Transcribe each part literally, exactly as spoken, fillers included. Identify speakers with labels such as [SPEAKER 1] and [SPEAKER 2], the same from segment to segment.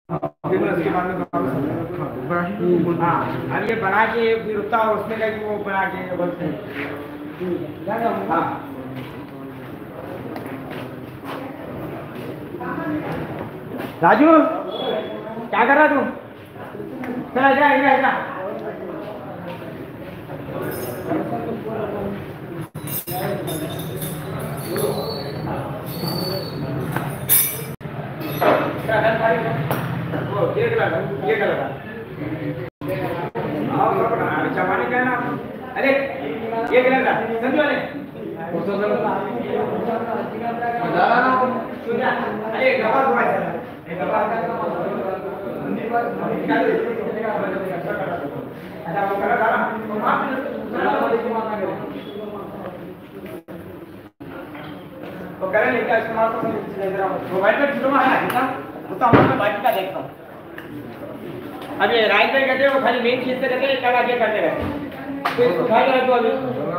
[SPEAKER 1] फिर उसके बाद में हाँ, अब ये बना के फिर उतना उसमें का वो बना के बोलते हैं। हाँ राजू क्या कर रहा तू? चला जा इधर जा। वो ये कलर ये कलर चमाने क्या ना। अरे ये कलर का समझो ने अरे गवा हुआ है गवा अच्छा वो कलर था वो कलर लेके इस्तेमाल तो मोबाइल में फोटो है ना उसका हम बाकी का देखता हूँ। अब ये राइट पे कहते हैं वो खाली मेन चीज से कहते हैं क्या आगे करते रहते फिर उठाई रहा तो अभी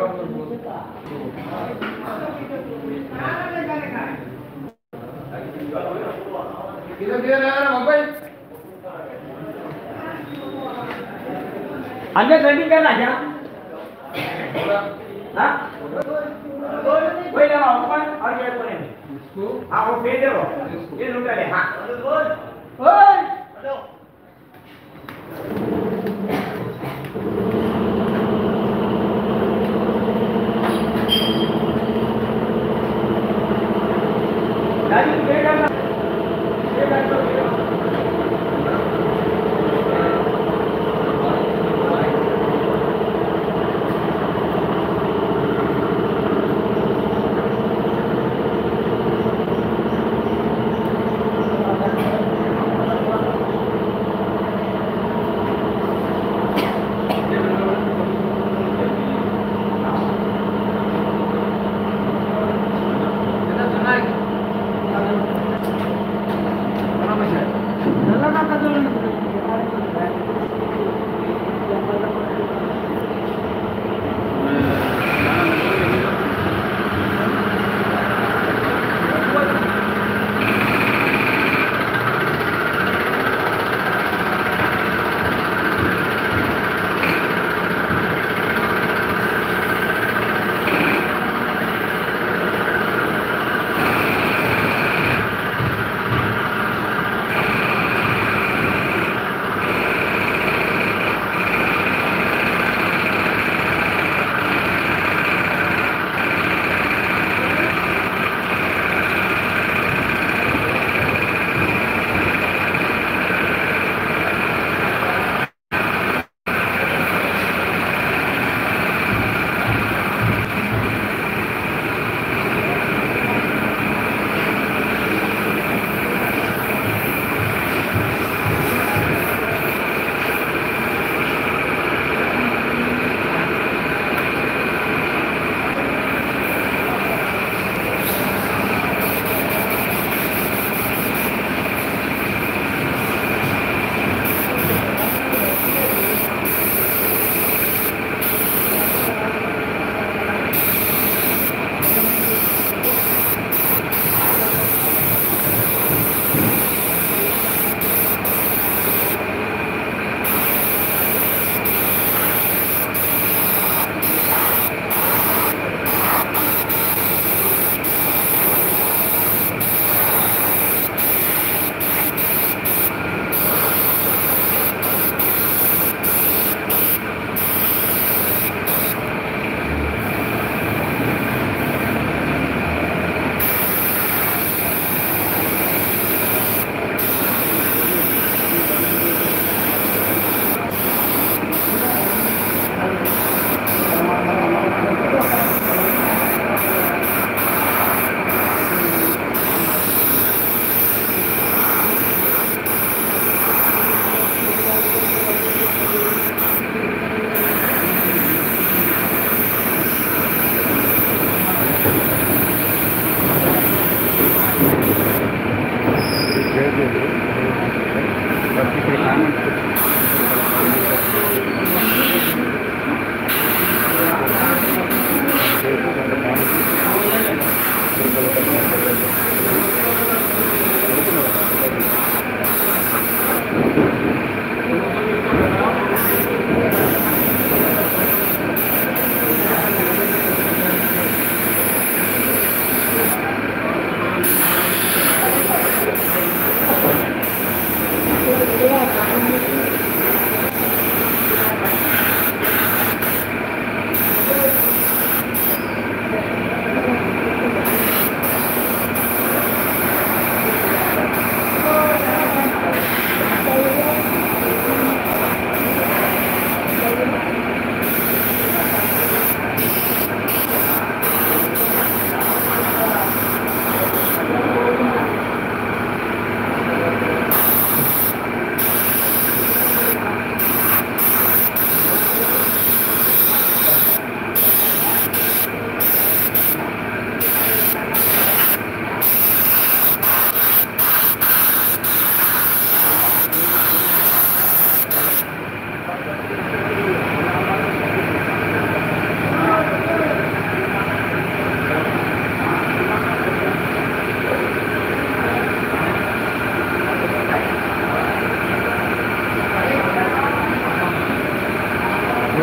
[SPEAKER 1] किधर किधर लगा रहा मोबाइल अंदर ट्रेंडिंग करना क्या? हाँ वही लगा ऊपर और ये कोने में हाँ वो फेंक दो ये लुटा ले हाँ ओए राजू ये करना ये करना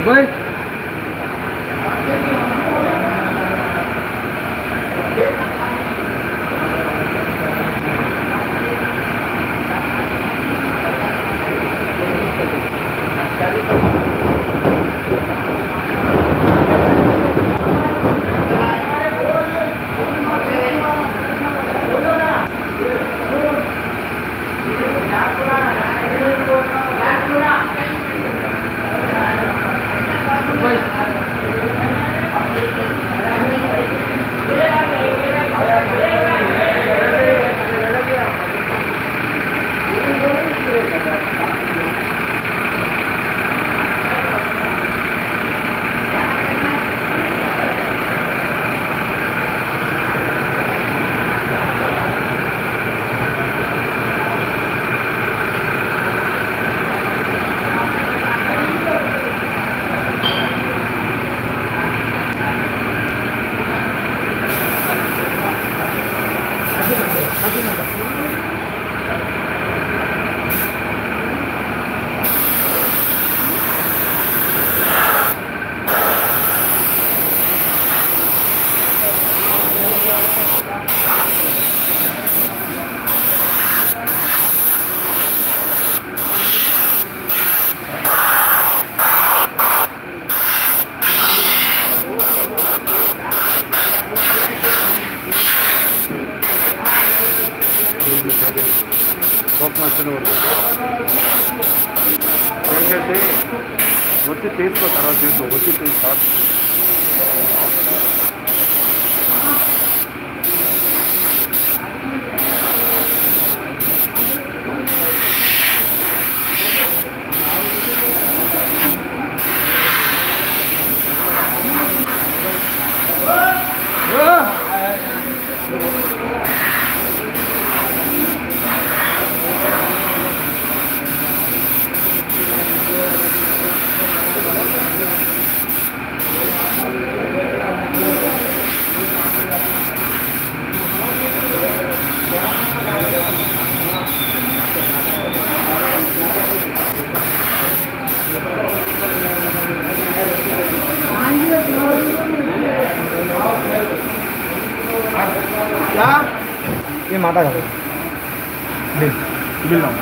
[SPEAKER 1] भाई ఏంటంటే వచ్చి తీసుకో తర్వాత తీసుకో వచ్చి తీసుకో क्या ये माता का बिल बिल ना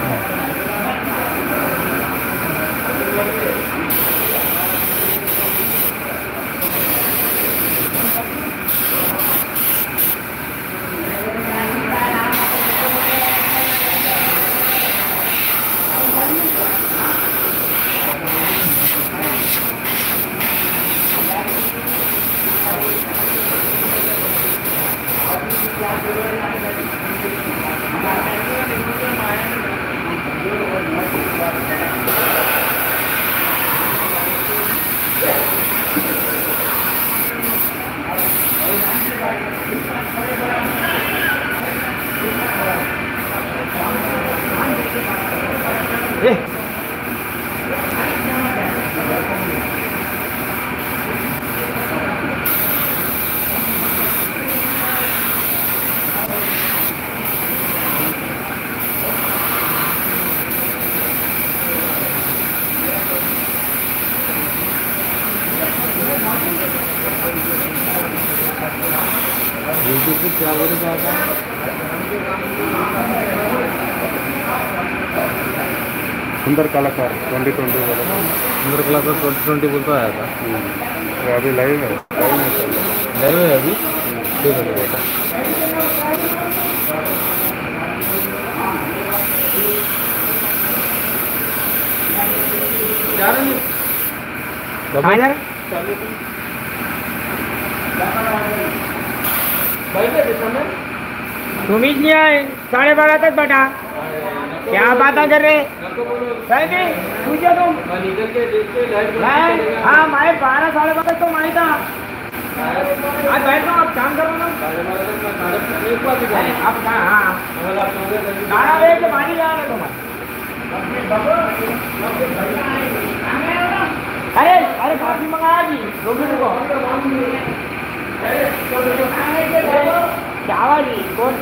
[SPEAKER 1] यूट्यूब पे क्या बोले जाता है सुंदर कलाकार ट्वेंटी ट्वेंटी बोला सुंदर कलाकार ट्वेंटी ट्वेंटी बोलता आया था वो अभी लाइव है लाइव में चल रहा है लाइव है अभी ठीक है बेटा जा रहे हैं यार तुम ही नहीं आए साढ़े बारह तक बैठा क्या बातें कर रहे पूछे तुम हाँ मैं बारह साढ़े बारह तक तो मैं था आज बैठ रहा हूँ आप काम करो ना आप हाँ सारा वेट पानी जा रहे तुम अरे अरे काफी मंगाया जी दो मिनट को क्या जी कौन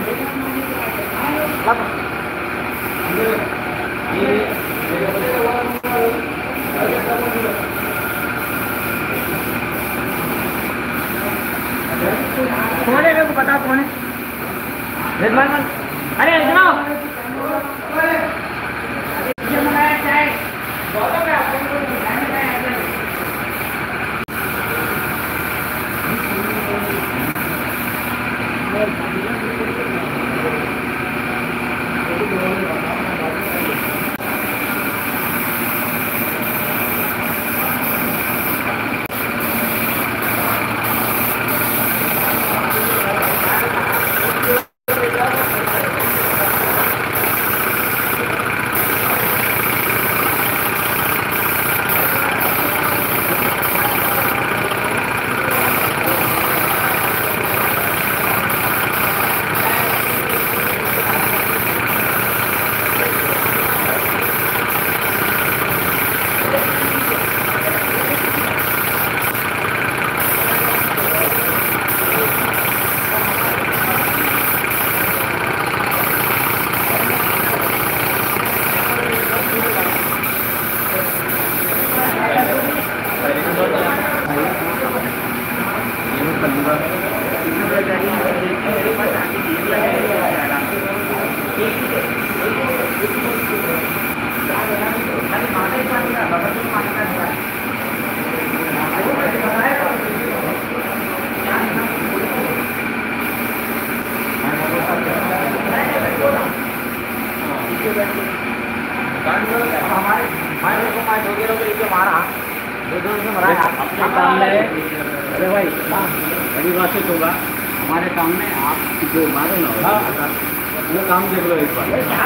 [SPEAKER 1] हमारे हमारे को पाँच हो गया तो मारा दो दो से मरा
[SPEAKER 2] अपने काम में। अरे भाई बड़ी बात है होगा हमारे काम में आप जो मारो ना वो काम देख लो एक बार।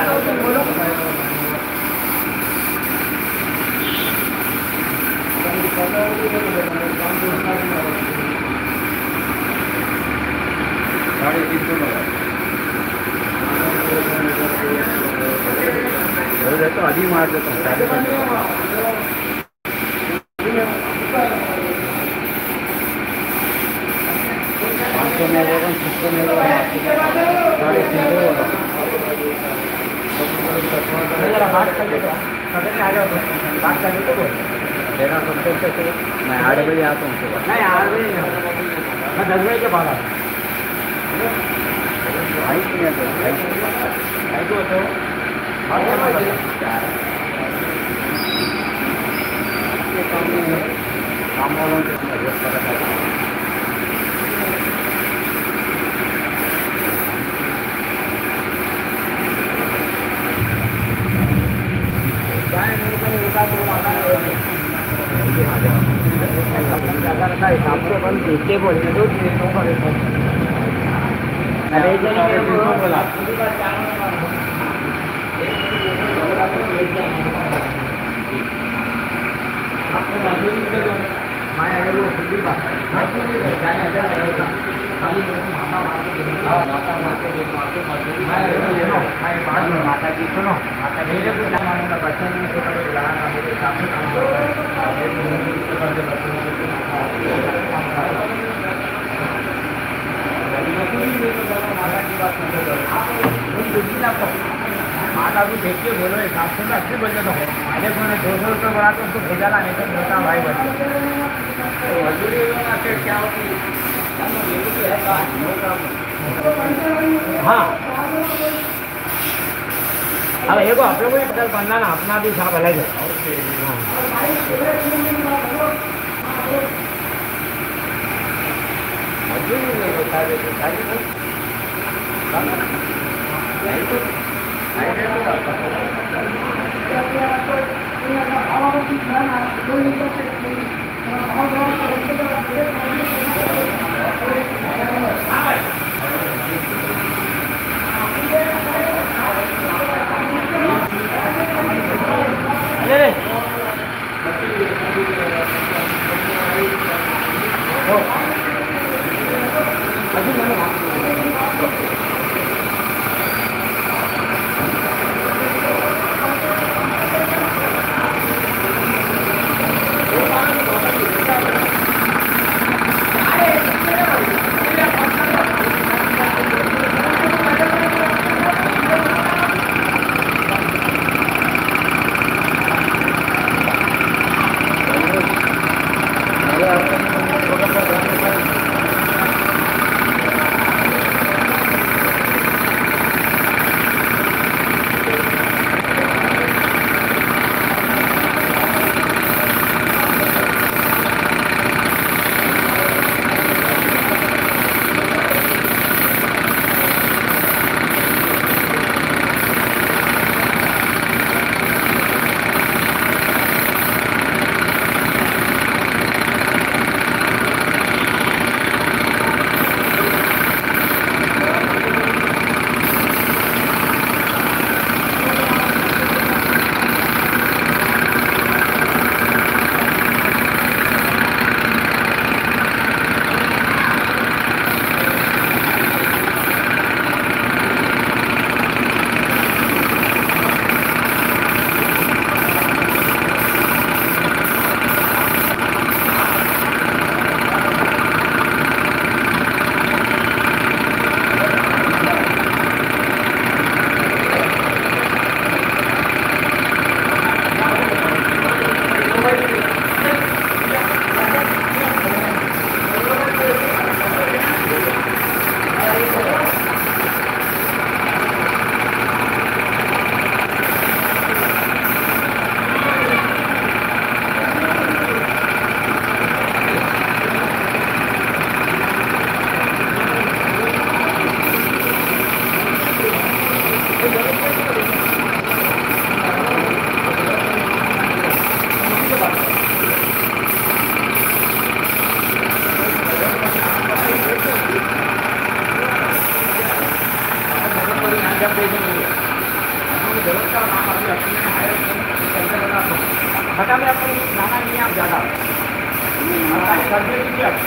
[SPEAKER 2] साढ़े तीन सौ तो अभी मार देता हूँ साढ़े तीन सौ पाँच सौ में होगा छः सौ में होगा साढ़े तीन सौ होगा।
[SPEAKER 1] बात कर बात कर
[SPEAKER 2] तेरह सौ तक मैं आठ बजे आता हूँ सुबह।
[SPEAKER 1] नहीं आठ बजे मैं दस बजे के बाद आता
[SPEAKER 2] ढाई सौ में तो ढाई सौ
[SPEAKER 1] ढाई सौ होते हो
[SPEAKER 2] काम वालों से
[SPEAKER 1] बोलते बोलते दो बोला माता जी सुनो मेरे को बच्चों ने माता भी देख के बोलो हिसाब से मैं अच्छी बोल देता हूँ मेरे को दो सौ रुपये बढ़ा तो उसको भेजा ला नहीं तो मोटा भाई बच्चे मजदूरी क्या होती हाँ अब एक आप लोगों को पता बनना ना अपना भी हिसाब अलग है। खट्टा में आपको खाना नहीं है आप ज़्यादा सर्दी कीजिए आप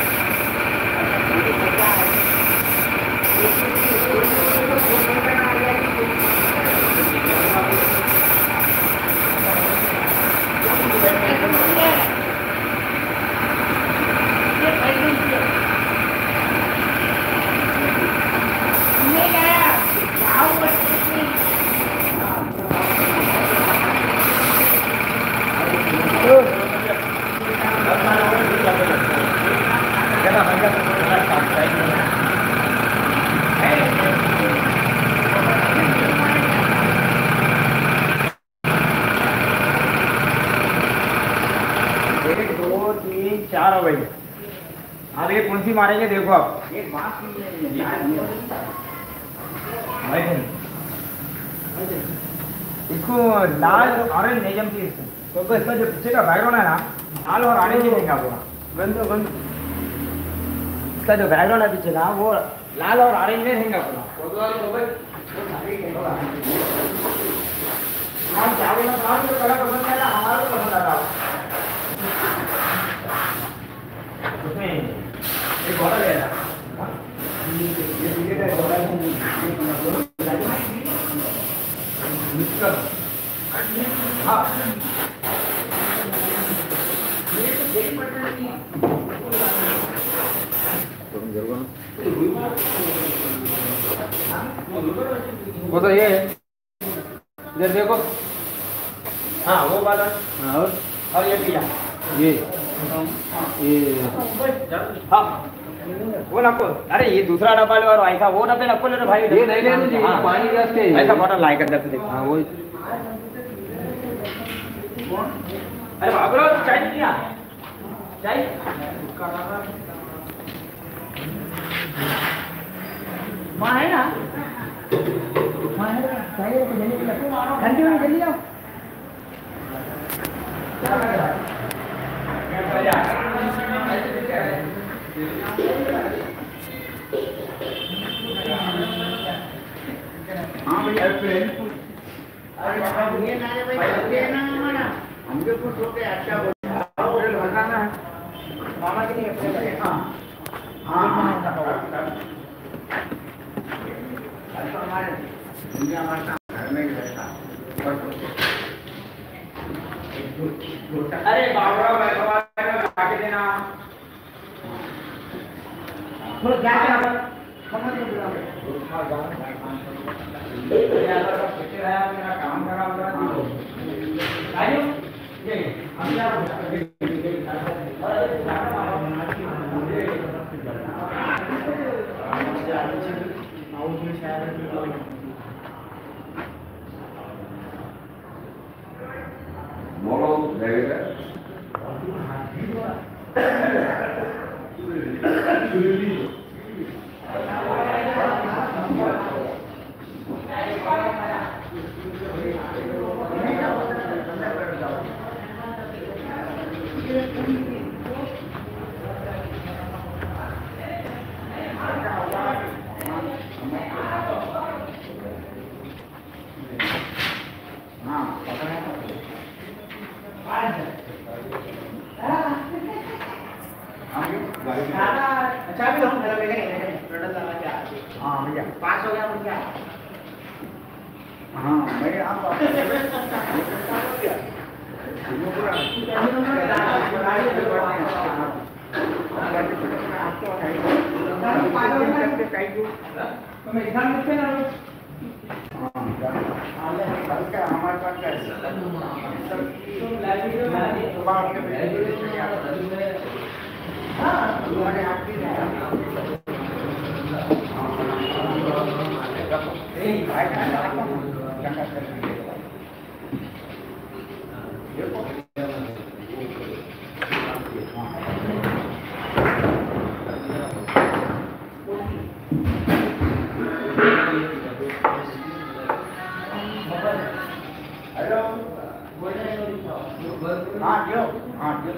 [SPEAKER 1] चार हो गई। अब ये कौन सी मारेंगे देखो आप इसको लाल ऑरेंज नहीं जमती इसको तो इसका जो पीछे का बैकग्राउंड है ना लाल और ऑरेंज ही देंगे आपको बंद बंद इसका जो बैकग्राउंड है पीछे ना वो लाल और ऑरेंज में रहेंगे आपको कलर पसंद है ना हमारा तो पसंद आता है उसमें एक बॉटल है ना ये टिकट है बॉटल मिक्स कर हाँ वो तो ये है इधर देखो हाँ वो वाला हाँ और और ये पीला ये ये हाँ वो नको अरे ये दूसरा डब्बा लो और ऐसा वो डब्बे नको ले भाई ये नहीं लेने जी पानी गैस के ऐसा बॉटल लाई कर दे हाँ वो अरे बाबू चाय नहीं आ चाय माँ है ना माँ है ना चाय ठंडी में जल्दी आओ हाँ भैया हमको कुछ होते अच्छा लगाना है मामा के लिए हाँ हाँ हमारे दुनिया हमारे घर में रहता अरे बाबरा आके देना थोड़ा क्या क्या समझ मेरा काम करा
[SPEAKER 3] Moral David.
[SPEAKER 1] अच्छा भी हम घर में नहीं हाँ भैया पास हो गया मुझे हाँ मैं आप हमारे पास हेलो हाँ जो हाँ जो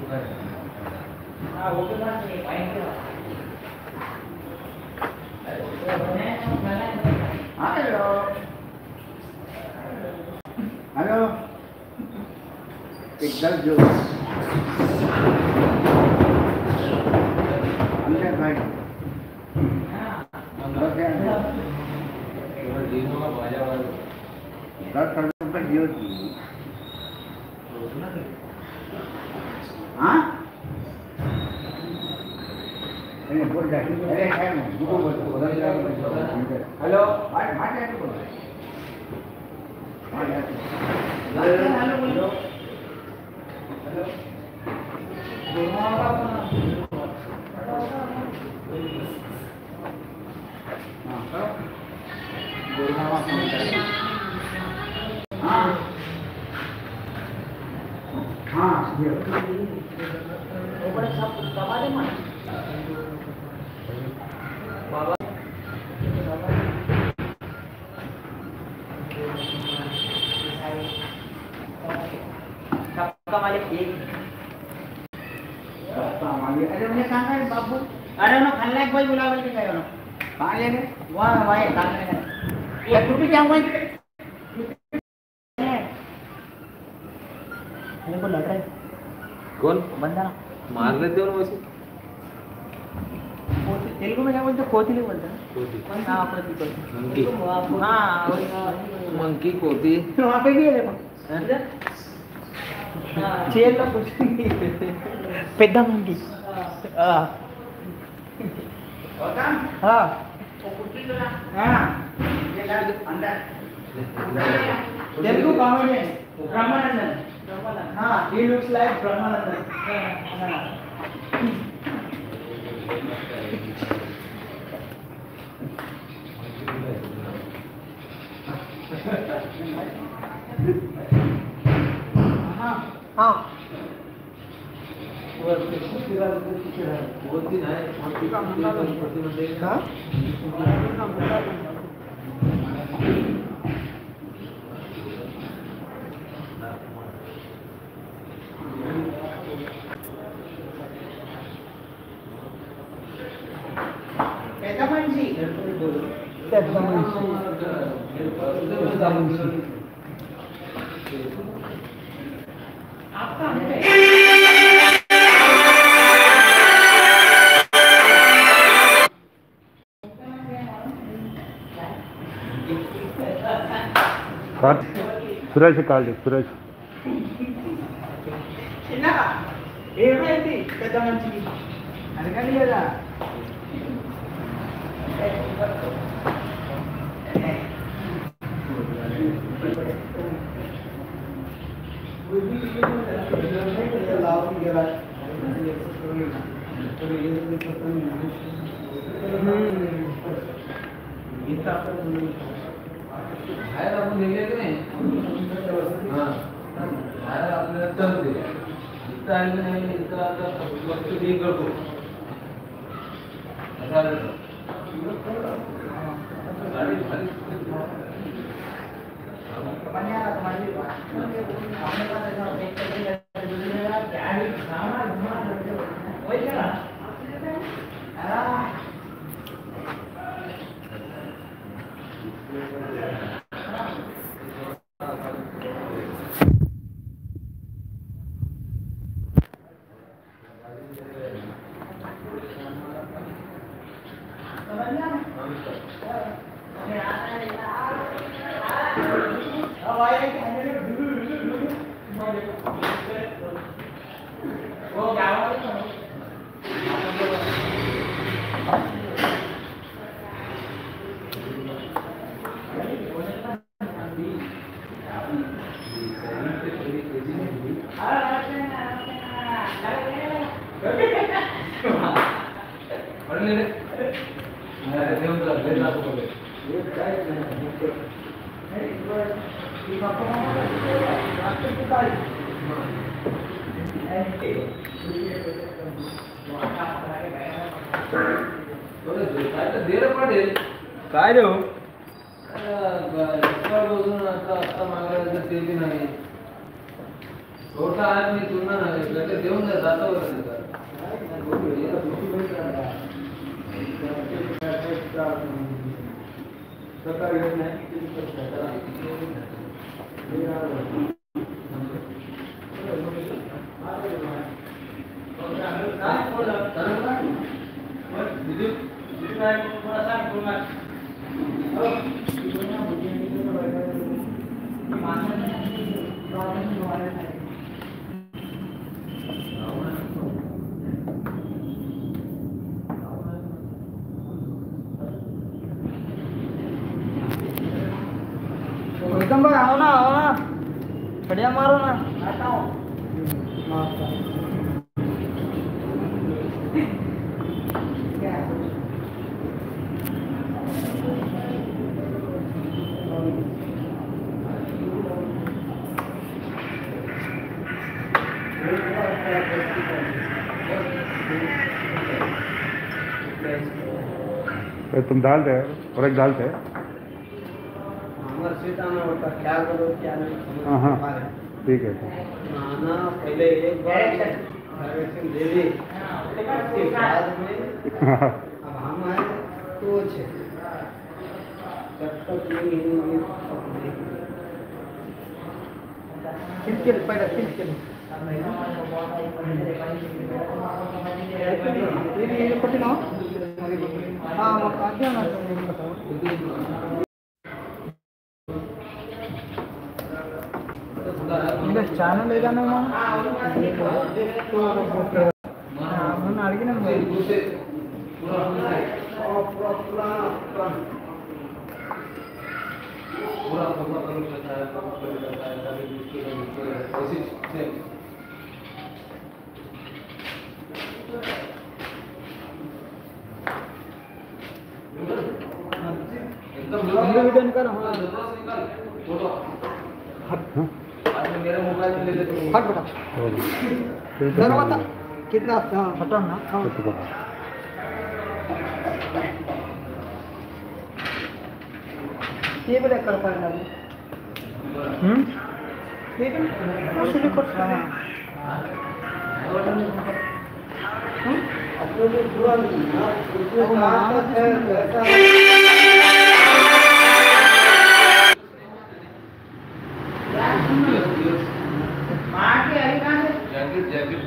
[SPEAKER 1] हाँ वो तो बात नहीं
[SPEAKER 2] दस जो अंदर भाई दस करोड़ रुपये जियो की हाँ अरे बोल जाए अरे है ना रुको बोल बोल हेलो मार मार जाए तो बोल मार जाए हेलो बोलो हेलो हाँ हाँ ये ऊपर सब दबा दे मार बाबा सबका मालिक एक सबका मालिक अरे उन्हें कहाँ है बाबू अरे उन्हें खाने लायक बोल बुला बोल के गए उन्हें कहाँ ले गए वहाँ वहाँ खाने गए ये टूटी क्या हुआ मेरे को लड़ रहा है
[SPEAKER 4] कौन
[SPEAKER 2] बंदा ना
[SPEAKER 4] मार लेते हो ना वैसे
[SPEAKER 2] तेलुगु में क्या बोलते कोतिली बोलते हैं
[SPEAKER 4] कोती
[SPEAKER 2] हाँ कोती कोती
[SPEAKER 4] मंकी
[SPEAKER 2] हाँ
[SPEAKER 4] मंकी कोती
[SPEAKER 2] वहाँ पे भी है देखो चेल लो कुछ पेद्दा मंकी हाँ हाँ हाँ तेलुगु कॉमेडियन ब्रह्मानंदन हाँ he looks like ब्रह्मानंदन हाँ हाँ
[SPEAKER 4] कोती नाही कोती का मुंडा कोती मध्ये
[SPEAKER 2] हाँ पेद्दा मनिषि पेद्दा मनिषि पेद्दा मनिषि आपका
[SPEAKER 5] काट सुरेश काल सुरेश
[SPEAKER 2] చిన్నగా ఏమైంది పెద్ద మనిషికి అడగండి కదా
[SPEAKER 4] बाहेर आपण निघले की नाही हां बाहेर आपल्याला चलते इथं आले नाही इथं आता वस्तू हे करतो असा गाडी भारी
[SPEAKER 1] काय रे हो
[SPEAKER 4] ते बी नाही छोटा आदमी तुलना नाही गटे देऊन जातो
[SPEAKER 1] सरकार येत नाही एकदम भाई आओ ना आओ ना बढ़िया मारो ना आता हूँ
[SPEAKER 5] तो तुम डाल दे और एक डाल दे।
[SPEAKER 2] हमारे सीता में होता क्या करो क्या नहीं
[SPEAKER 5] हाँ हाँ
[SPEAKER 2] समझ
[SPEAKER 5] ठीक है।
[SPEAKER 2] आना पहले एक बार डायरेक्शन दे दी उसके बाद में
[SPEAKER 5] हाँ
[SPEAKER 2] अब हम आए तो अच्छे जब तक नहीं होंगे तब नहीं
[SPEAKER 1] तिलकिल पहले तिलकिल ये ये पट्टी ना हाँ मत आगे ना ఇంకా చాలా లేదన్నా మొన్న అడిగినాం वीडियो निकाल
[SPEAKER 4] फोटो मेरे मोबाइल में ले लेते
[SPEAKER 1] हट बेटा తర్వాత कितना हटा ना ये बड़े कर पाएगा हम्म ये भी उसने कर रहा है
[SPEAKER 2] अपने को पूरा ना उसमें कहा है ऐसा
[SPEAKER 4] जैकेट जैकेट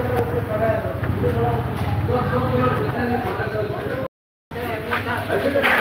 [SPEAKER 4] बता